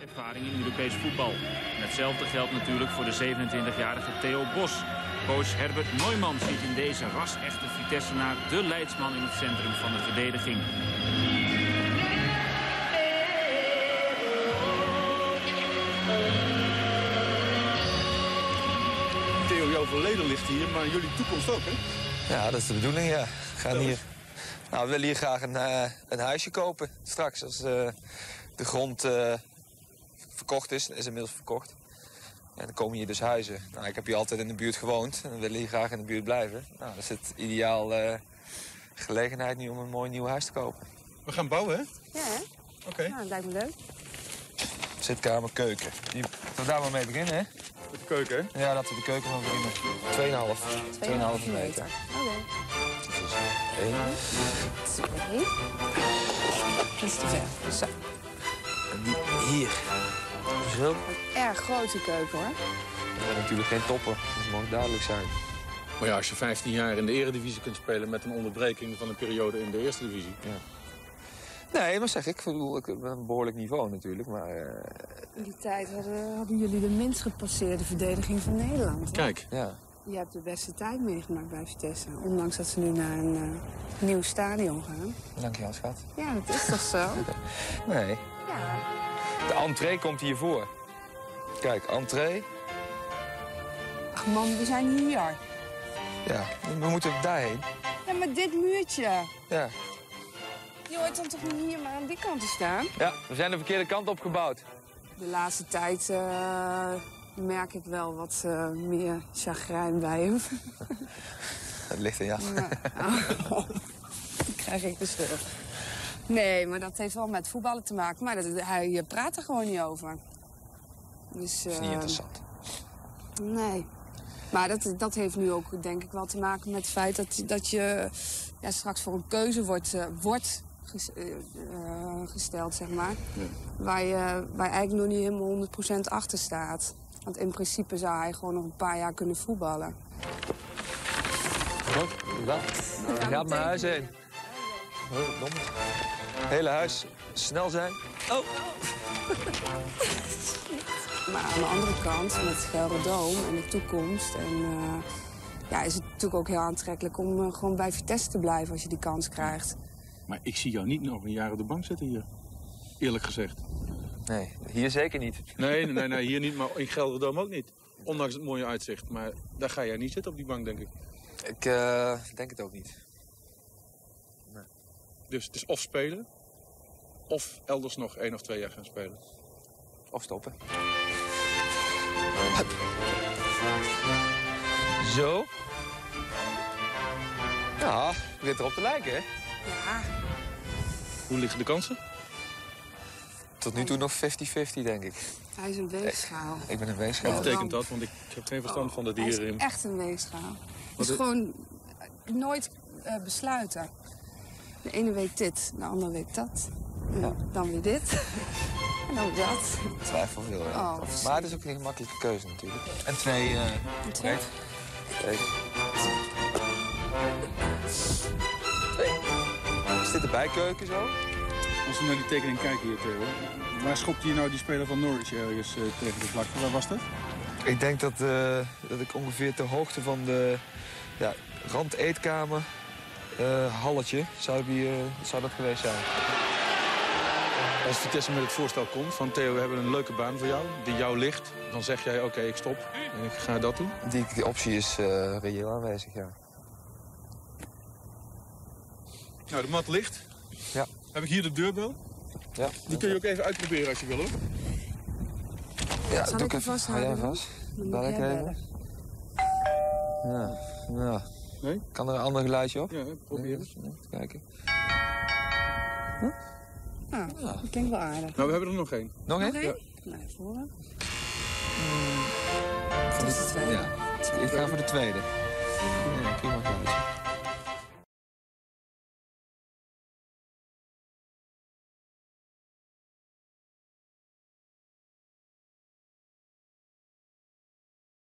ervaring in Europees voetbal. En hetzelfde geldt natuurlijk voor de 27-jarige Theo Bos. Coach Herbert Neumann ziet in deze ras-echte Vitessenaar de leidsman in het centrum van de verdediging. Theo, jouw verleden ligt hier, maar jullie toekomst ook, hè? Ja, dat is de bedoeling, ja. We willen hier graag een huisje kopen straks. Als de grond verkocht is inmiddels verkocht. En dan komen hier dus huizen. Nou, ik heb hier altijd in de buurt gewoond en we willen hier graag in de buurt blijven. Nou, dat is het ideaal gelegenheid nu om een mooi nieuw huis te kopen. We gaan bouwen, hè? Ja, hè? Oké. Nou, dat lijkt me leuk. Zitkamer, keuken. Laten we daar maar mee beginnen, hè? Met de keuken, hè? Ja, laten we de keuken maar beginnen. 2,5 meter. Oké. Eén. 2. Dat is te ver. Zo. En die hier. Zo. Erg grote keuken, hoor. Ik ben natuurlijk geen topper, dat mag duidelijk zijn. Maar ja, als je 15 jaar in de eredivisie kunt spelen met een onderbreking van een periode in de eerste divisie. Ja. Nee, maar zeg ik bedoel, ik heb een behoorlijk niveau natuurlijk, maar... In die tijd hadden jullie de minst gepasseerde verdediging van Nederland. Hè? Kijk. Ja. Je hebt de beste tijd meegemaakt bij Vitesse. Ondanks dat ze nu naar een nieuw stadion gaan. Dankjewel, schat. Ja, dat is toch zo? Nee. Ja. De entree komt hiervoor. Kijk, entree. Ach man, we zijn hier. Ja, we moeten daarheen. Ja, maar dit muurtje. Ja. Je hoort dan toch niet hier maar aan die kant te staan? Ja, we zijn de verkeerde kant opgebouwd. De laatste tijd merk ik wel wat meer chagrijn bij hem. Het ligt er, ja. Dan krijg ik de schuld. Nee, maar dat heeft wel met voetballen te maken. Maar hij praat er gewoon niet over. Dus, Dat is niet interessant. Nee. Maar dat heeft nu ook denk ik wel te maken met het feit dat je straks voor een keuze wordt gesteld, zeg maar. Ja. Waar je eigenlijk nog niet helemaal 100% achter staat. Want in principe zou hij gewoon nog een paar jaar kunnen voetballen. Wat? Hij gaat mijn huis heen. Oh, dom. Hele huis snel zijn. Oh. Maar aan de andere kant, met Gelderdoom en de toekomst... is het natuurlijk ook heel aantrekkelijk om gewoon bij Vitesse te blijven als je die kans krijgt. Maar ik zie jou niet nog een jaar op de bank zitten hier. Eerlijk gezegd. Nee, hier zeker niet. Nee, hier niet, maar in Gelderdoom ook niet. Ondanks het mooie uitzicht. Maar daar ga jij niet zitten op die bank, denk ik. Ik denk het ook niet. Nee. Dus het is of spelen, of elders nog 1 of 2 jaar gaan spelen. Of stoppen. Zo. Ja, weer erop te lijken, hè? Ja. Hoe liggen de kansen? Tot nu toe nog 50-50, denk ik. Hij is een weegschaal. Ik ben een weegschaal. Wat betekent dat? Want ik heb geen verstand van de dieren. Hij is echt een weegschaal. Het is gewoon nooit besluiten. De ene week dit, de andere week dat. Ja. Dan weer dit. En dan weer dat. Twijfel veel, ja. Maar het is ook een gemakkelijke keuze natuurlijk. En 2... Twee. Is dit de bijkeuken zo? Als we naar die tekening kijken hier, Theo. Waar schopte je nou die speler van Norwich ergens tegen de vlakte? Waar was dat? Ik denk dat ik ongeveer ter hoogte van de randeetkamer halletje zou dat geweest zijn. Als Vitesse met het voorstel komt van Theo, we hebben een leuke baan voor jou, die jou ligt, dan zeg jij oké, ik stop en ik ga dat doen? Die optie is reëel aanwezig, ja. Nou, de mat ligt. Ja. Heb ik hier de deurbel? Ja. Die kun je ook even uitproberen als je wil, hoor. Ja, zal doe ik hem vasthouden? Hou jij vast? Bel ik even? Ja. Nee? Kan er een ander geluidje op? Ja, probeer het. Even kijken. Ja, dat klinkt wel aardig. Nou, we hebben er nog één. Nog één? Ja. Nou, voor. Van de tweede? Ja. Ik ga voor de tweede. Ja, prima geluidje.